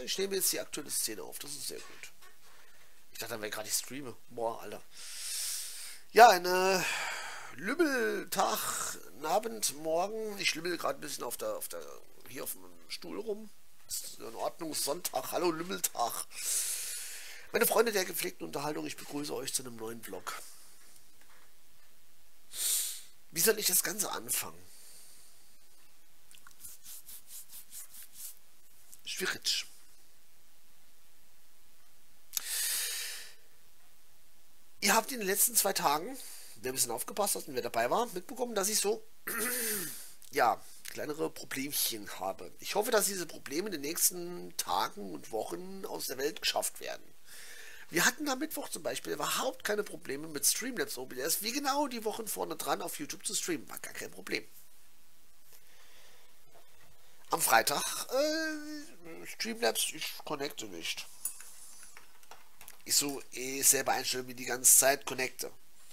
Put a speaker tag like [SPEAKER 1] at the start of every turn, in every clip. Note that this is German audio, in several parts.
[SPEAKER 1] Ich nehme jetzt die aktuelle Szene auf. Das ist sehr gut. Ich dachte, wenn ich gerade streame. Boah, Alter. Ja, eine Lümmeltag, Abend, Morgen. Ich lümmel gerade ein bisschen hier auf dem Stuhl rum. Ist in Ordnung, Sonntag. Hallo Lümmeltag. Meine Freunde der gepflegten Unterhaltung, ich begrüße euch zu einem neuen Vlog. Wie soll ich das Ganze anfangen? Schwierig. Ihr habt in den letzten 2 Tagen, wer ein bisschen aufgepasst hat und wer dabei war, mitbekommen, dass ich so, ja, kleinere Problemchen habe. Ich hoffe, dass diese Probleme in den nächsten Tagen und Wochen aus der Welt geschafft werden. Wir hatten am Mittwoch zum Beispiel überhaupt keine Probleme mit Streamlabs OBS, wie genau die Wochen vorne dran auf YouTube zu streamen. War gar kein Problem. Am Freitag, Streamlabs, ich connecte nicht. Ich so selber einstellen, wie die ganze Zeit connecte.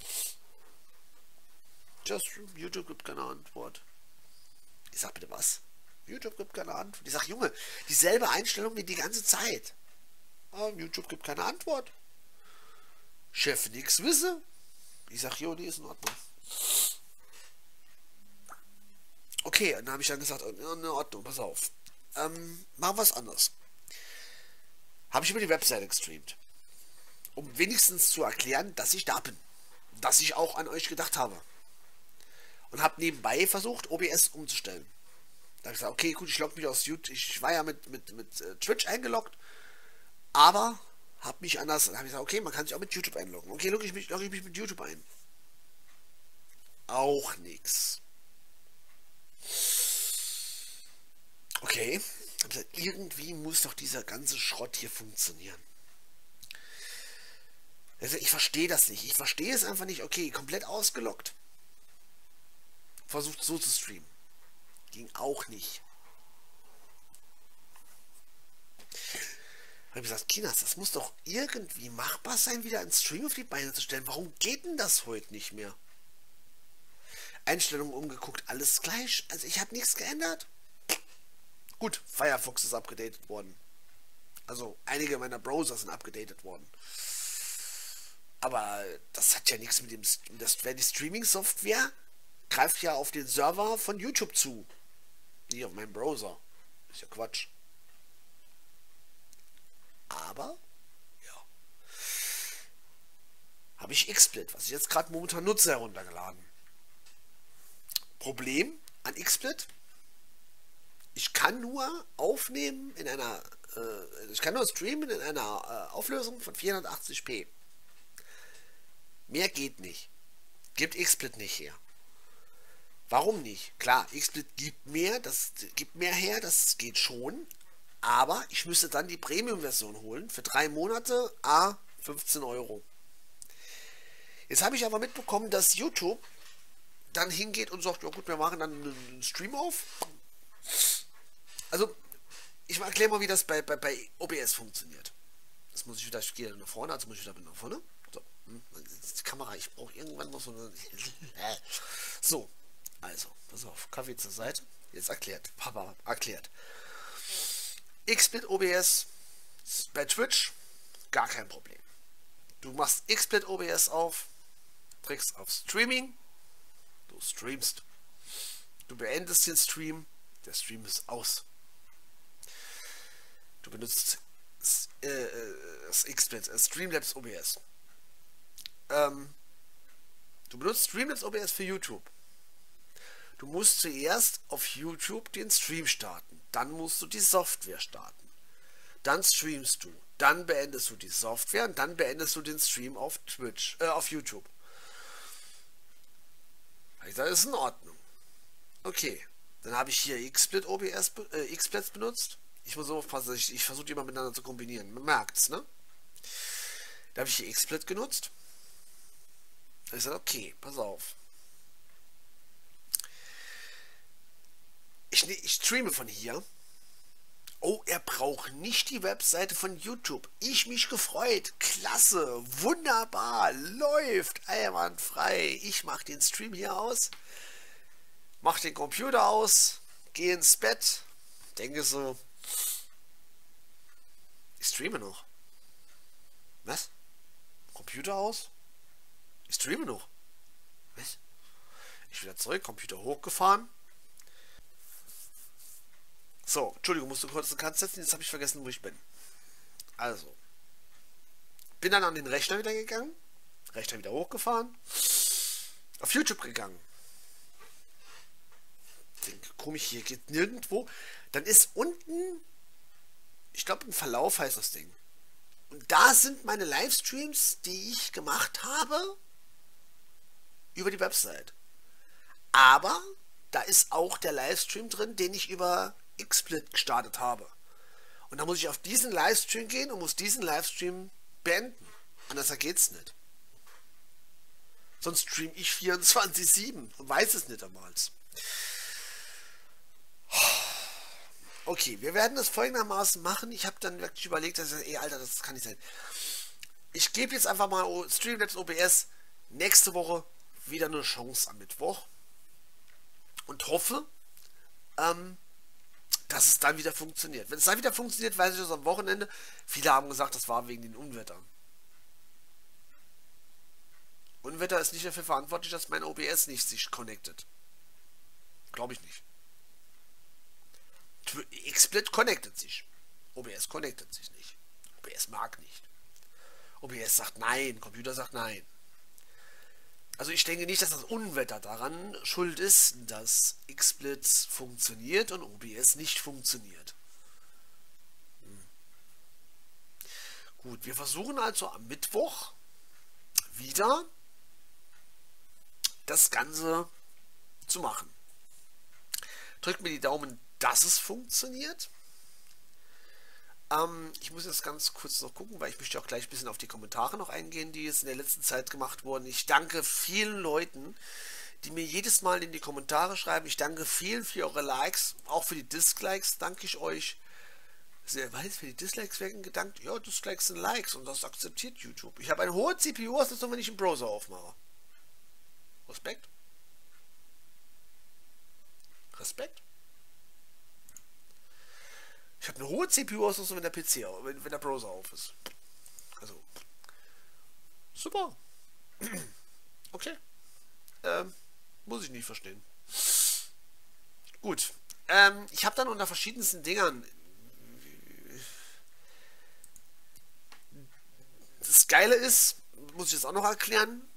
[SPEAKER 1] Just YouTube gibt keine Antwort. Ich sag bitte was? YouTube gibt keine Antwort. Ich sag, Junge, dieselbe Einstellung wie die ganze Zeit. YouTube gibt keine Antwort. Chef nix wisse. Ich sag, jo, die ist in Ordnung. Okay, dann habe ich dann gesagt, in Ordnung, pass auf. Machen wir was anderes. Habe ich über die Webseite gestreamt. Um wenigstens zu erklären, dass ich da bin. Dass ich auch an euch gedacht habe. Und habe nebenbei versucht, OBS umzustellen. Da habe ich gesagt, okay, gut, ich logge mich aus YouTube. Ich war ja mit Twitch eingeloggt. Aber habe mich anders. Dann habe ich gesagt, okay, man kann sich auch mit YouTube einloggen. Okay, logge ich mich mit YouTube ein. Auch nix. Okay. Hab gesagt, irgendwie muss doch dieser ganze Schrott hier funktionieren. Also ich verstehe das nicht. Ich verstehe es einfach nicht. Okay, komplett ausgeloggt. Versucht so zu streamen. Ging auch nicht. Ich habe gesagt, Kinas, das muss doch irgendwie machbar sein, wieder einen Stream auf die Beine zu stellen. Warum geht denn das heute nicht mehr? Einstellungen umgeguckt, alles gleich. Also ich habe nichts geändert. Gut, Firefox ist abgedatet worden. Also einige meiner Browser sind abgedatet worden. Aber das hat ja nichts mit dem... Die Streaming-Software greift ja auf den Server von YouTube zu. Nicht auf meinen Browser. Ist ja Quatsch. Aber, ja. Habe ich XSplit, was ich jetzt gerade momentan nutze, heruntergeladen. Problem an XSplit: ich kann nur aufnehmen in einer... ich kann nur streamen in einer Auflösung von 480p. Mehr geht nicht. Gibt XSplit nicht her. Warum nicht? Klar, XSplit gibt mehr, das gibt mehr her, das geht schon. Aber ich müsste dann die Premium-Version holen für 3 Monate, 15 Euro. Jetzt habe ich aber mitbekommen, dass YouTube dann hingeht und sagt, ja gut, wir machen dann einen Stream auf. Also, ich erkläre mal, wie das bei OBS funktioniert. Das muss ich wieder, ich gehe nach vorne, also muss ich wieder nach vorne. So, die Kamera, ich brauche irgendwann noch so eine... So, also, pass auf, Kaffee zur Seite. Jetzt erklärt, Papa erklärt. XSplit OBS bei Twitch, gar kein Problem. Du machst XSplit OBS auf, drückst auf Streaming, du streamst. Du beendest den Stream, der Stream ist aus. Du benutzt das XSplit, Streamlabs OBS. Du benutzt Streamlabs OBS für YouTube. Du musst zuerst auf YouTube den Stream starten. Dann musst du die Software starten. Dann streamst du. Dann beendest du die Software und dann beendest du den Stream auf Twitch, auf YouTube. Ich sage, das ist in Ordnung. Okay. Dann habe ich hier XSplit OBS, XSplit benutzt. Ich muss aufpassen, ich versuche die immer miteinander zu kombinieren. Man merkt es, ne? Da habe ich hier XSplit genutzt. Ich sage, okay, pass auf. Ich streame von hier. Oh, er braucht nicht die Webseite von YouTube. Ich mich gefreut. Klasse. Wunderbar. Läuft. Einwandfrei. Ich mache den Stream hier aus. Mach den Computer aus. Gehe ins Bett. Denke so. streame noch. Was? Computer aus? Ich streame noch. Was? Ich wieder zurück, Computer hochgefahren. So, Entschuldigung, musst du kurz einen Cut setzen, jetzt habe ich vergessen, wo ich bin. Also. Bin dann an den Rechner wieder gegangen. Rechner wieder hochgefahren. Auf YouTube gegangen. Denke, komisch, hier geht nirgendwo. Dann ist unten, ich glaube, ein Verlauf heißt das Ding. Und da sind meine Livestreams, die ich gemacht habe, über die Website. Aber da ist auch der Livestream drin, den ich über XSplit gestartet habe. Und da muss ich auf diesen Livestream gehen und muss diesen Livestream beenden. Anders geht's nicht. Sonst stream ich 24/7 und weiß es nicht damals. Okay, wir werden das folgendermaßen machen. Ich habe dann wirklich überlegt, dass ich, Alter, das kann nicht sein. Ich gebe jetzt einfach mal Streamlabs OBS nächste Woche wieder eine Chance am Mittwoch und hoffe, dass es dann wieder funktioniert. Wenn es dann wieder funktioniert, weiß ich das am Wochenende. Viele haben gesagt, das war wegen den Unwettern. Unwetter ist nicht dafür verantwortlich, dass mein OBS nicht sich connectet. Glaube ich nicht. XSplit connectet sich. OBS connectet sich nicht. OBS mag nicht. OBS sagt nein, Computer sagt nein. Also ich denke nicht, dass das Unwetter daran schuld ist, dass XSplit funktioniert und OBS nicht funktioniert. Gut, wir versuchen also am Mittwoch wieder das Ganze zu machen. Drückt mir die Daumen, dass es funktioniert. Ich muss jetzt ganz kurz noch gucken, weil ich möchte auch gleich ein bisschen auf die Kommentare noch eingehen, die jetzt in der letzten Zeit gemacht wurden. Ich danke vielen Leuten, die mir jedes Mal in die Kommentare schreiben. Ich danke vielen für eure Likes, auch für die Dislikes danke ich euch. Sehr weiß, für die Dislikes werden gedankt. Ja, Dislikes sind Likes und das akzeptiert YouTube. Ich habe eine hohe CPU-Auslastung, wenn ich einen Browser aufmache. Respekt. Respekt. Ich habe eine hohe CPU-Auslastung, wenn der PC, wenn der Browser auf ist. Also, super. Okay. Muss ich nicht verstehen. Gut. Ich habe dann unter verschiedensten Dingern. Das Geile ist, muss ich jetzt auch noch erklären,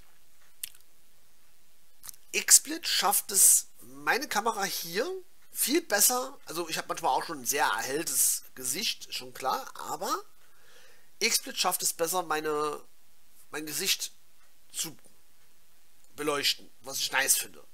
[SPEAKER 1] XSplit schafft es, meine Kamera hier viel besser, also ich habe manchmal auch schon ein sehr erhelltes Gesicht, schon klar, aber XSplit schafft es besser, mein Gesicht zu beleuchten, was ich nice finde.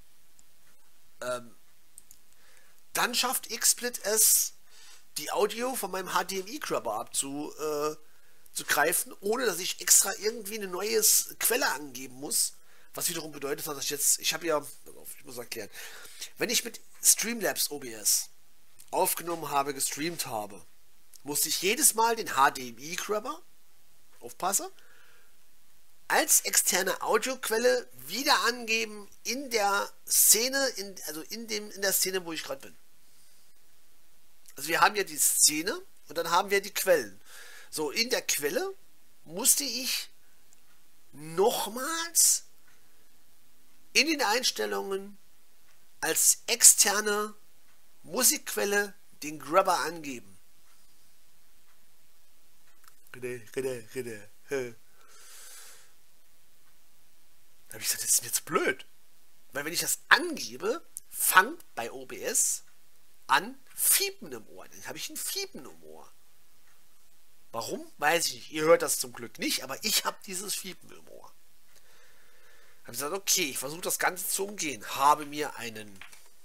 [SPEAKER 1] Dann schafft XSplit es, die Audio von meinem HDMI-Grabber abzugreifen, ohne dass ich extra irgendwie eine neue Quelle angeben muss. Was wiederum bedeutet, dass ich habe ja, ich muss erklären, wenn ich mit Streamlabs OBS aufgenommen habe, gestreamt habe, musste ich jedes Mal den HDMI-Grabber, aufpasse, als externe Audioquelle wieder angeben in der Szene, in der Szene, wo ich gerade bin. Also wir haben ja die Szene und dann haben wir die Quellen. So, in der Quelle musste ich nochmals in den Einstellungen als externe Musikquelle den Grabber angeben. Da habe ich gesagt, das ist mir jetzt blöd. Weil wenn ich das angebe, fängt bei OBS an Fiepen im Ohr. Dann habe ich ein Fiepen im Ohr. Warum? Weiß ich nicht. Ihr hört das zum Glück nicht, aber ich habe dieses Fiepen im Ohr. Habe gesagt, okay, ich versuche das Ganze zu umgehen. Habe mir einen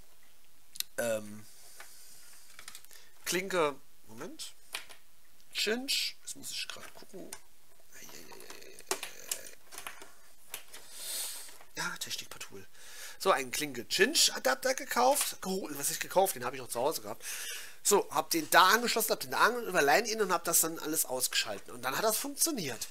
[SPEAKER 1] Klinke, Moment, Cinch, jetzt muss ich gerade gucken. Ja, Technikpatul. So, einen Klinke Cinch Adapter gekauft, was ich gekauft, den habe ich noch zu Hause gehabt. So, habe den da angeschlossen, habe den da über Line-In und habe das dann alles ausgeschaltet. Und dann hat das funktioniert.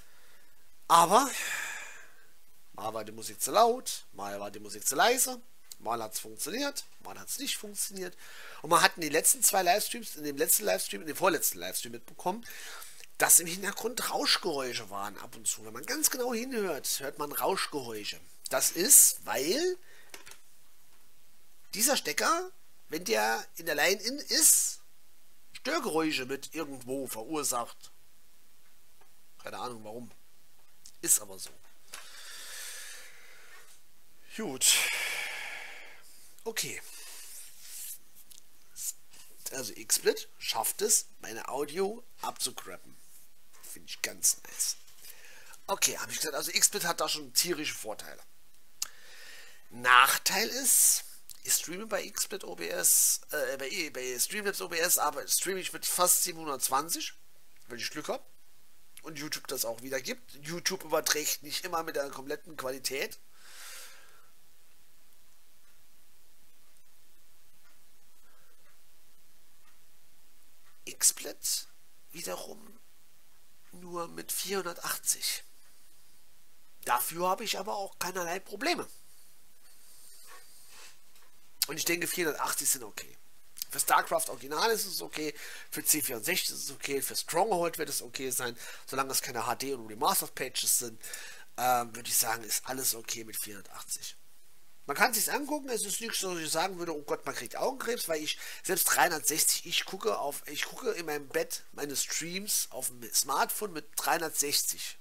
[SPEAKER 1] Aber mal war die Musik zu laut, mal war die Musik zu leise. Mal hat es funktioniert, mal hat es nicht funktioniert. Und man hat in den letzten zwei Livestreams, in dem letzten Livestream, in dem vorletzten Livestream mitbekommen, dass im Hintergrund Rauschgeräusche waren ab und zu. Wenn man ganz genau hinhört, hört man Rauschgeräusche. Das ist, weil dieser Stecker, wenn der in der Line-In ist, Störgeräusche mit irgendwo verursacht. Keine Ahnung warum. Ist aber so. Gut. Okay. Also XSplit schafft es, meine Audio abzugrappen. Finde ich ganz nice. Okay, habe ich gesagt, also XSplit hat da schon tierische Vorteile. Nachteil ist, ich streame bei XSplit OBS, bei Streamlabs OBS, aber streame ich mit fast 720, wenn ich Glück habe. Und YouTube das auch wieder gibt. YouTube überträgt nicht immer mit der kompletten Qualität. XSplit wiederum nur mit 480. Dafür habe ich aber auch keinerlei Probleme. Und ich denke 480 sind okay. Für StarCraft Original ist es okay, für C64 ist es okay, für Stronghold wird es okay sein, solange es keine HD und Remastered Pages sind, würde ich sagen, ist alles okay mit 480. Man kann es sich angucken, es ist nichts, dass ich sagen würde, oh Gott, man kriegt Augenkrebs, weil ich selbst 360, ich gucke in meinem Bett meine Streams auf dem Smartphone mit 360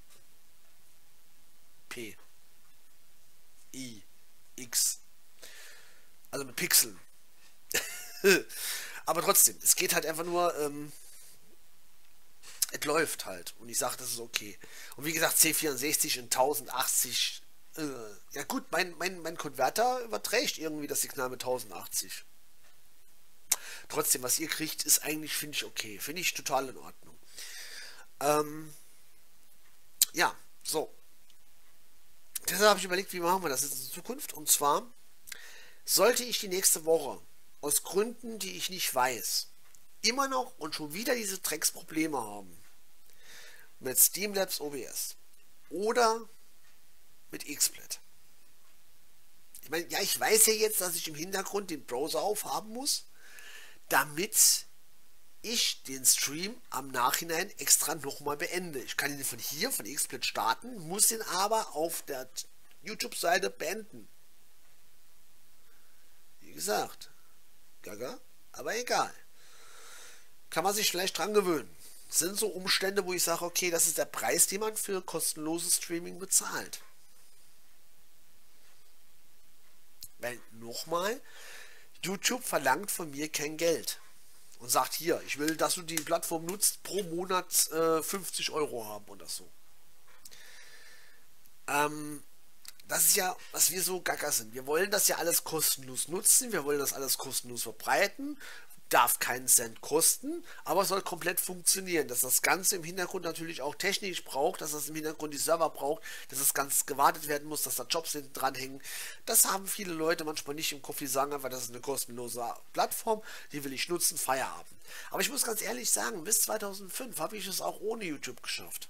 [SPEAKER 1] p i x, also mit Pixeln. Aber trotzdem, es geht halt einfach nur, es läuft halt und ich sage, das ist okay. Und wie gesagt, C64 in 1080. Ja gut, mein Konverter überträgt irgendwie das Signal mit 1080. Trotzdem, was ihr kriegt, ist eigentlich, finde ich, okay. Finde ich total in Ordnung. Ja, so. Deshalb habe ich überlegt, wie machen wir das jetzt in Zukunft. Und zwar sollte ich die nächste Woche, aus Gründen, die ich nicht weiß, immer noch und schon wieder diese Drecksprobleme haben. Mit Streamlabs OBS. Oder mit XSplit. Ich meine, ja, ich weiß ja jetzt, dass ich im Hintergrund den Browser aufhaben muss, damit ich den Stream am Nachhinein extra nochmal beende. Ich kann ihn von hier, von XSplit starten, muss ihn aber auf der YouTube-Seite beenden. Wie gesagt, gaga, aber egal. Kann man sich vielleicht dran gewöhnen. Das sind so Umstände, wo ich sage, okay, das ist der Preis, den man für kostenloses Streaming bezahlt. Weil, nochmal, YouTube verlangt von mir kein Geld. Und sagt, hier, ich will, dass du die Plattform nutzt, pro Monat 50 Euro haben oder so. Das ist ja, was wir so gaga sind. Wir wollen das ja alles kostenlos nutzen, wir wollen das alles kostenlos verbreiten, darf keinen Cent kosten, aber soll komplett funktionieren, dass das Ganze im Hintergrund natürlich auch technisch braucht, dass das im Hintergrund die Server braucht, dass das Ganze gewartet werden muss, dass da Jobs hinten dran hängen. Das haben viele Leute manchmal nicht im Kopf, die sagen einfach, das ist eine kostenlose Plattform, die will ich nutzen, Feierabend. Aber ich muss ganz ehrlich sagen, bis 2005 habe ich es auch ohne YouTube geschafft.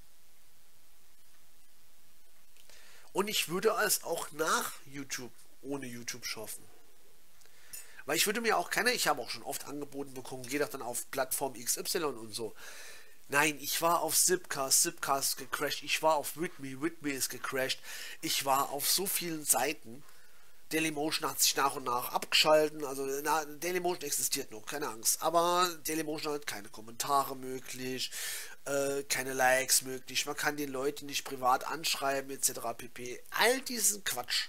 [SPEAKER 1] Und ich würde es auch nach YouTube ohne YouTube schaffen. Weil ich würde mir auch ich habe auch schon oft angeboten bekommen, geh doch dann auf Plattform XY und so. Nein, ich war auf Zipcast ist gecrashed, ich war auf Whitme ist gecrashed, ich war auf so vielen Seiten. Dailymotion hat sich nach und nach abgeschalten, also Dailymotion existiert noch, keine Angst, aber Dailymotion hat keine Kommentare möglich, keine Likes möglich, man kann den Leuten nicht privat anschreiben, etc. pp. All diesen Quatsch.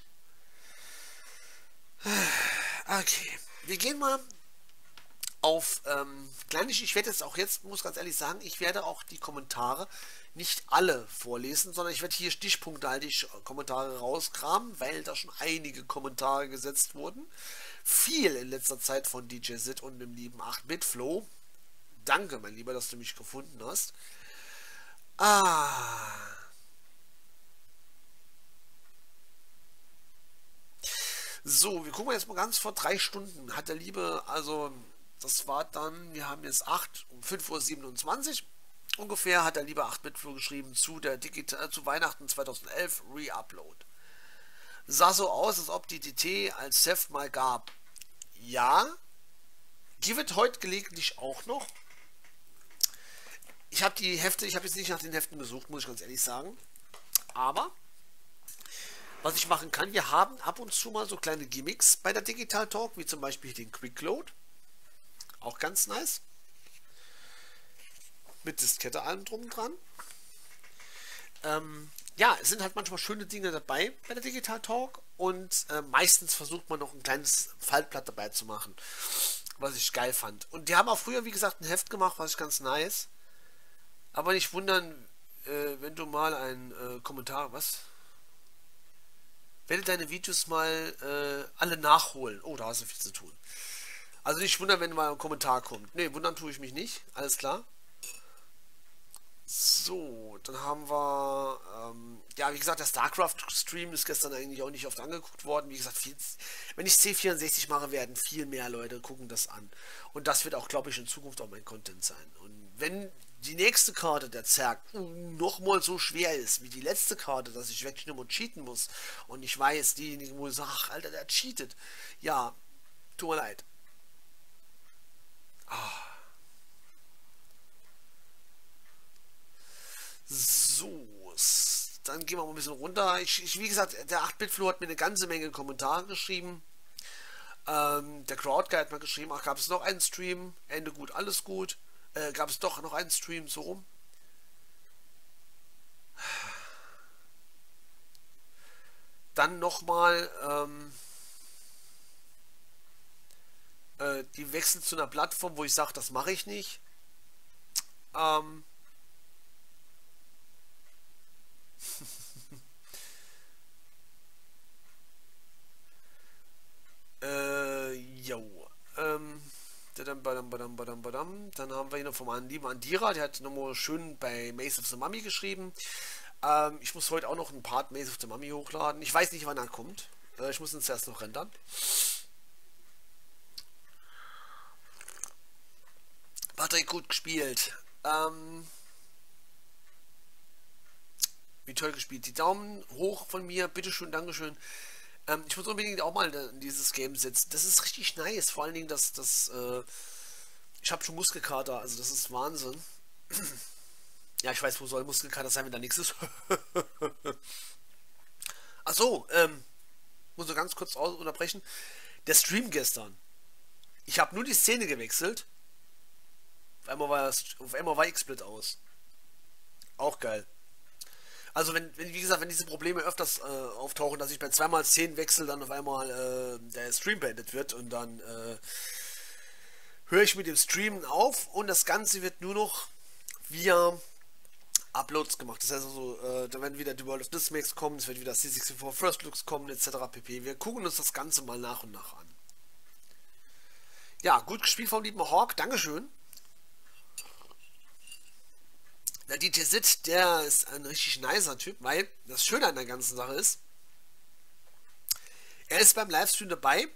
[SPEAKER 1] Okay, wir gehen mal auf ich werde muss ganz ehrlich sagen, ich werde auch die Kommentare nicht alle vorlesen, sondern ich werde hier stichpunktartig Kommentare rauskramen, weil da schon einige Kommentare gesetzt wurden. Viel in letzter Zeit von DJ Sid und dem lieben 8-Bit-Flow. Danke, mein Lieber, dass du mich gefunden hast. So, wir gucken jetzt mal ganz vor 3 Stunden. Hat der Liebe, also das war dann, wir haben jetzt 5:27 Uhr ungefähr, hat der liebe 8-Bit geschrieben zu Weihnachten 2011 Re-Upload. Sah so aus, als ob die DT als Heft mal gab. Ja, die wird heute gelegentlich auch noch. Ich habe die Hefte, ich habe jetzt nicht nach den Heften gesucht, muss ich ganz ehrlich sagen. Aber, was ich machen kann, wir haben ab und zu mal so kleine Gimmicks bei der Digital Talk, wie zum Beispiel den Quick Load. Auch ganz nice. Mit Diskette allem drum dran. Ja, es sind halt manchmal schöne Dinge dabei bei der Digital Talk und meistens versucht man noch ein kleines Faltblatt dabei zu machen, was ich geil fand. Und die haben auch früher, wie gesagt, ein Heft gemacht, was ich ganz nice. Aber nicht wundern, wenn du mal einen Kommentar, was? Werde deine Videos mal alle nachholen. Oh, da hast du viel zu tun. Also nicht wundern, wenn mal ein Kommentar kommt. Ne, wundern tue ich mich nicht. Alles klar. So, dann haben wir, ja, wie gesagt, der StarCraft-Stream ist gestern eigentlich auch nicht oft angeguckt worden. Wie gesagt, wenn ich C64 mache, werden viel mehr Leute gucken das an. Und das wird auch, glaube ich, in Zukunft auch mein Content sein. Und wenn die nächste Karte, der Zerg, nochmal so schwer ist wie die letzte Karte, dass ich wirklich nur mal cheaten muss und ich weiß, diejenigen, wo ich sage, ach, Alter, der cheatet. Ja, tut mir leid. So, dann gehen wir mal ein bisschen runter. Wie gesagt, der 8-Bit-Flo hat mir eine ganze Menge Kommentare geschrieben. Der Crowdguy hat mal geschrieben, ach, gab es noch einen Stream? Ende gut, alles gut. Gab es doch noch einen Stream, so rum. Dann nochmal, die wechseln zu einer Plattform, wo ich sage, das mache ich nicht. Jo. Dann haben wir hier noch vom lieben Andira, der hat nochmal schön bei Maze of the Mummy geschrieben. Ich muss heute auch noch einen Part Maze of the Mummy hochladen. Ich weiß nicht, wann er kommt. Ich muss ihn zuerst noch rendern. Patrick, gut gespielt. Wie toll gespielt. Die Daumen hoch von mir, bitteschön, Dankeschön. Ich muss unbedingt auch mal in dieses Game setzen. Das ist richtig nice. Vor allen Dingen, ich habe schon Muskelkater, also das ist Wahnsinn. Ja, ich weiß, wo soll Muskelkater sein, wenn da nichts ist. Achso, muss nur ganz kurz unterbrechen. Der Stream gestern. Ich habe nur die Szene gewechselt. Auf einmal war X-Split aus. Auch geil. Also wie gesagt, wenn diese Probleme öfters auftauchen, dass ich bei 2x10 wechsel, dann auf einmal der Stream beendet wird und dann höre ich mit dem Streamen auf und das Ganze wird nur noch via Uploads gemacht. Das heißt also, da werden wieder die World of Dismax kommen, es wird wieder C64 First Looks kommen, etc. pp. Wir gucken uns das Ganze mal nach und nach an. Ja, gut gespielt vom lieben Hawk, Dankeschön. Der DJ Sid, der ist ein richtig nicer Typ, weil das Schöne an der ganzen Sache ist, er ist beim Livestream dabei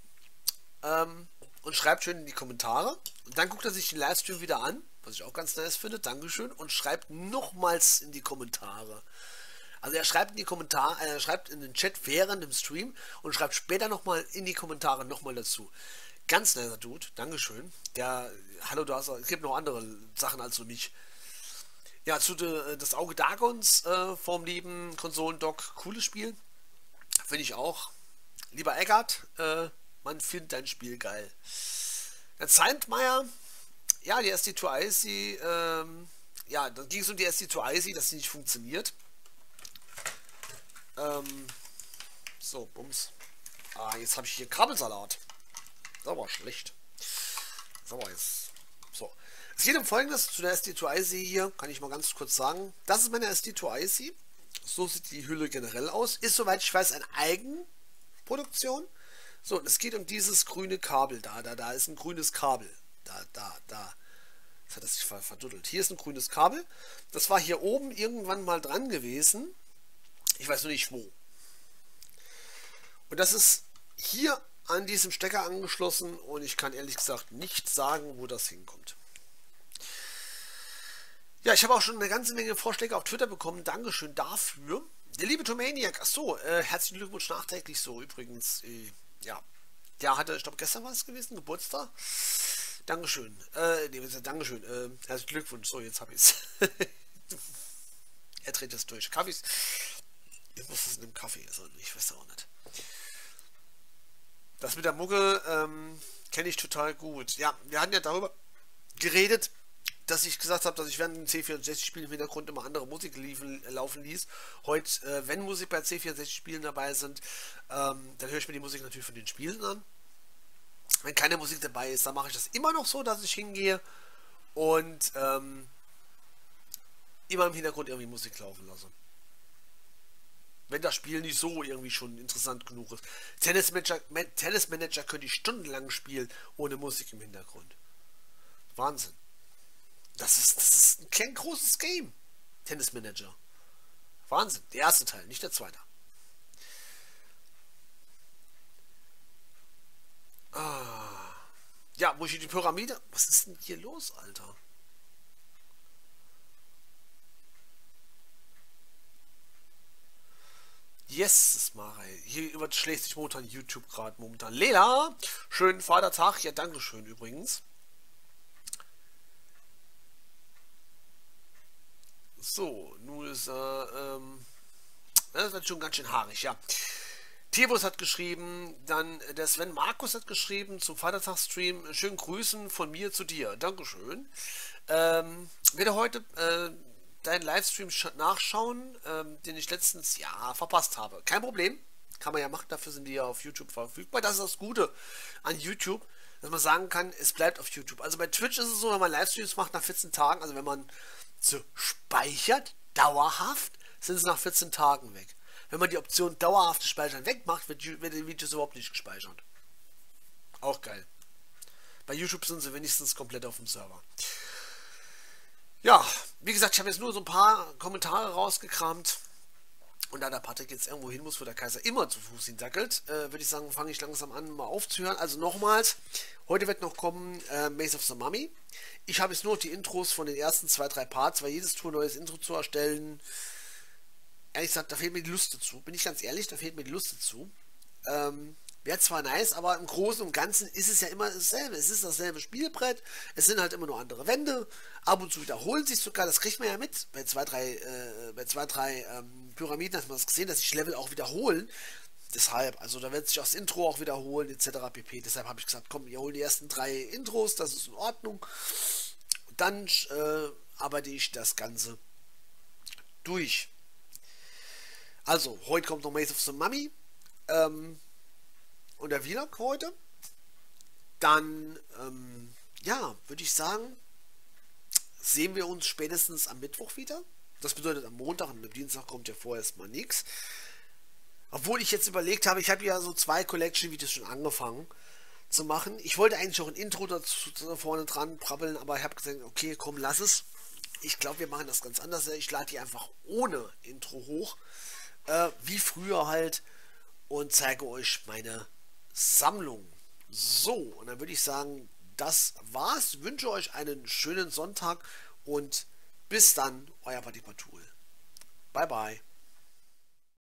[SPEAKER 1] und schreibt schön in die Kommentare und dann guckt er sich den Livestream wieder an, was ich auch ganz nice finde, Dankeschön, und schreibt nochmals in die Kommentare. Also er schreibt in die Kommentare, er schreibt in den Chat während dem Stream und schreibt später nochmal in die Kommentare nochmal dazu. Ganz nicer Dude, Dankeschön. Hallo, es gibt noch andere Sachen als nur mich. Ja, das Auge Dagons vom lieben Konsolendoc, cooles Spiel. Finde ich auch. Lieber Eggert, man findet dein Spiel geil. Der Zeintmeier, ja, die SD2IC, ja, dann ging es um die SD2IC, dass sie nicht funktioniert. So, bums. Jetzt habe ich hier Kabelsalat. Das war schlecht. So, jetzt. So. Es geht um Folgendes zu der SD2IC hier, kann ich mal ganz kurz sagen. Das ist meine SD2IC. So sieht die Hülle generell aus. Ist, soweit ich weiß, eine Eigenproduktion. So, und es geht um dieses grüne Kabel. Da ist ein grünes Kabel. Da. Das hat das sich verduddelt. Hier ist ein grünes Kabel. Das war hier oben irgendwann mal dran gewesen. Ich weiß nur nicht wo. Und das ist hier an diesem Stecker angeschlossen und ich kann ehrlich gesagt nicht sagen, wo das hinkommt. Ja, ich habe auch schon eine ganze Menge Vorschläge auf Twitter bekommen. Dankeschön dafür. Der liebe Tomaniac, achso, herzlichen Glückwunsch nachträglich so übrigens. Ja, der hatte, ich glaube gestern war es gewesen, Geburtstag. Dankeschön. Nee, Dankeschön. Herzlichen Glückwunsch. So, jetzt habe ich es. Er dreht das durch. Kaffees. Jetzt muss es in dem Kaffee sein. Ich weiß auch nicht. Das mit der Mucke kenne ich total gut. Ja, wir hatten ja darüber geredet, dass ich gesagt habe, dass ich während dem C64-Spiel im Hintergrund immer andere Musik laufen ließ. Heute, wenn Musik bei C64-Spielen dabei sind, dann höre ich mir die Musik natürlich von den Spielen an. Wenn keine Musik dabei ist, dann mache ich das immer noch so, dass ich hingehe und immer im Hintergrund irgendwie Musik laufen lasse. Wenn das Spiel nicht so irgendwie schon interessant genug ist. Tennis Manager könnte ich stundenlang spielen ohne Musik im Hintergrund. Wahnsinn. Das ist ein klein großes Game. Tennis Manager. Wahnsinn. Der erste Teil, nicht der zweite. Ah. Ja, wo ich die Pyramide. Was ist denn hier los, Alter? Yes, Marei. Hier überschlägt sich momentan YouTube gerade momentan. Lela, schönen Vatertag. Ja, Dankeschön übrigens. So, nun ist er, das wird schon ganz schön haarig, ja. Tibus hat geschrieben, dann der Sven Markus hat geschrieben zum Vatertagsstream, schönen Grüßen von mir zu dir. Dankeschön. Werde heute deinen Livestream nachschauen, den ich letztens ja verpasst habe. Kein Problem, kann man ja machen, dafür sind die ja auf YouTube verfügbar. Das ist das Gute an YouTube, dass man sagen kann, es bleibt auf YouTube. Also bei Twitch ist es so, wenn man Livestreams macht nach 14 Tagen, also wenn man so speichert, dauerhaft, sind sie nach 14 Tagen weg. Wenn man die Option dauerhaftes Speichern wegmacht, wird die Videos überhaupt nicht gespeichert. Auch geil. Bei YouTube sind sie wenigstens komplett auf dem Server. Ja, wie gesagt, ich habe jetzt nur so ein paar Kommentare rausgekramt. Und da der Patrick jetzt irgendwo hin muss, wo der Kaiser immer zu Fuß hinsackelt, würde ich sagen, fange ich langsam an, mal aufzuhören. Also nochmals, heute wird noch kommen Maze of the Mummy. Ich habe jetzt nur die Intros von den ersten 2-3 Parts, weil jedes Tour ein neues Intro zu erstellen, ehrlich gesagt, da fehlt mir die Lust dazu. Bin ich ganz ehrlich, da fehlt mir die Lust dazu. Wäre zwar nice, aber im Großen und Ganzen ist es ja immer dasselbe. Es ist dasselbe Spielbrett, es sind halt immer nur andere Wände. Ab und zu wiederholen sich sogar, das kriegt man ja mit. Bei 2-3 Pyramiden hat man das gesehen, dass sich Level auch wiederholen. Deshalb, also da wird sich auch das Intro auch wiederholen, etc. pp. Deshalb habe ich gesagt, komm, wir holen die ersten 3 Intros, das ist in Ordnung. Und dann arbeite ich das Ganze durch. Also, heute kommt noch Maze of the Mummy. Und der Vlog heute. Dann, ja, würde ich sagen, sehen wir uns spätestens am Mittwoch wieder. Das bedeutet am Montag und am Dienstag kommt ja vorerst mal nichts. Obwohl ich jetzt überlegt habe, ich habe ja so 2 Collection-Videos schon angefangen zu machen. Ich wollte eigentlich auch ein Intro dazu da vorne dran brabbeln, aber ich habe gesagt, okay, komm, lass es. Ich glaube, wir machen das ganz anders. Ich lade die einfach ohne Intro hoch. Wie früher halt. Und zeige euch meine Sammlung. So, und dann würde ich sagen, das war's. Ich wünsche euch einen schönen Sonntag und bis dann, euer Patipatul. Bye bye.